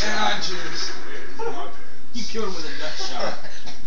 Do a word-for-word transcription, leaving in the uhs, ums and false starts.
shot. And I just... You killed him with a nut shot.